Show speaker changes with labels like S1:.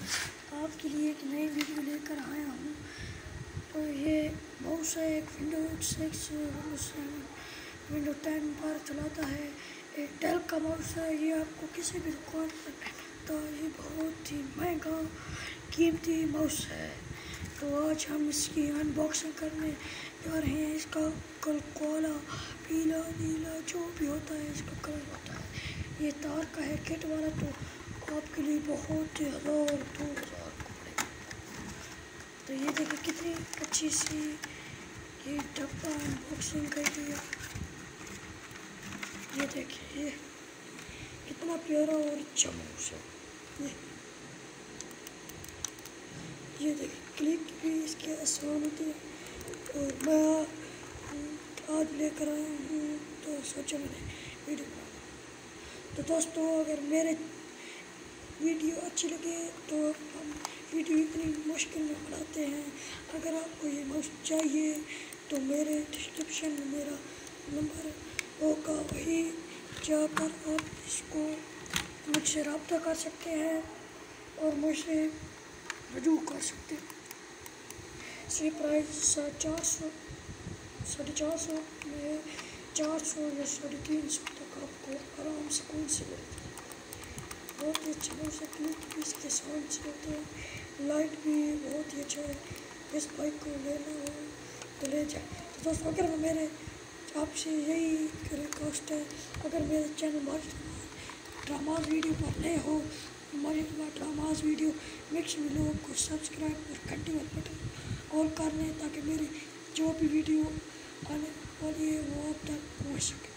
S1: आपके लिए एक नई वीडियो लेकर आया हूँ। तो ये माउस है, एक विंडोज 6, विंडोज 7, विंडोज 10 पर चलाता है। एक डेल का माउस है। ये आपको किसी भी दुकान पर मिलता है। ये बहुत ही महंगा कीमती माउस है। तो आज हम इसकी अनबॉक्सिंग करने जा रहे हैं। इसका कलर काला, पीला, नीला जो भी होता है इसका कलर होता है। ये तार का है किट वाला, तो आपके लिए बहुत ही 1000-2000 का पड़ेगा। तो ये देखिए कितनी अच्छी सी ये डब्बा अनबॉक्सिंग कर दिया। ये देखिए कितना प्यारा और अच्छा माउस है। ये देखिए क्लिक भी इसके आसान होती है। और मैं आज लेकर आया हूँ तो सोचा मैंने वीडियो बनाऊँ। तो दोस्तों, अगर मेरे वीडियो अच्छी लगे तो हम वीडियो इतनी मुश्किल में बनाते हैं। अगर आपको ये माउस चाहिए तो मेरे डिस्क्रिप्शन में मेरा नंबर होगा, वही जाकर आप इसको मुझसे रब्ता कर सकते हैं और मुझसे रजू कर सकते हैं। इसकी प्राइस 400, 450 में 400 या 350 तक आपको आराम से कौन से मिलती है। बहुत ही अच्छा माउस है। क्लिक भी इसके साउंड से होते हैं। लाइट भी बहुत ही अच्छा है। इस बाइक को लेना हो तो ले जाए। तो दोस्तों, अगर मेरे आपसे यही रिक्वेस्ट है, अगर मेरे चैनल माजिद ड्रामाज वीडियो पर नए हो, Majid dramas video mix video को सब्सक्राइब और घंटी वाला बटन ऑल कर लें ताकि मेरी जो भी वीडियो आने वाली है वो आप तक पहुँच सके।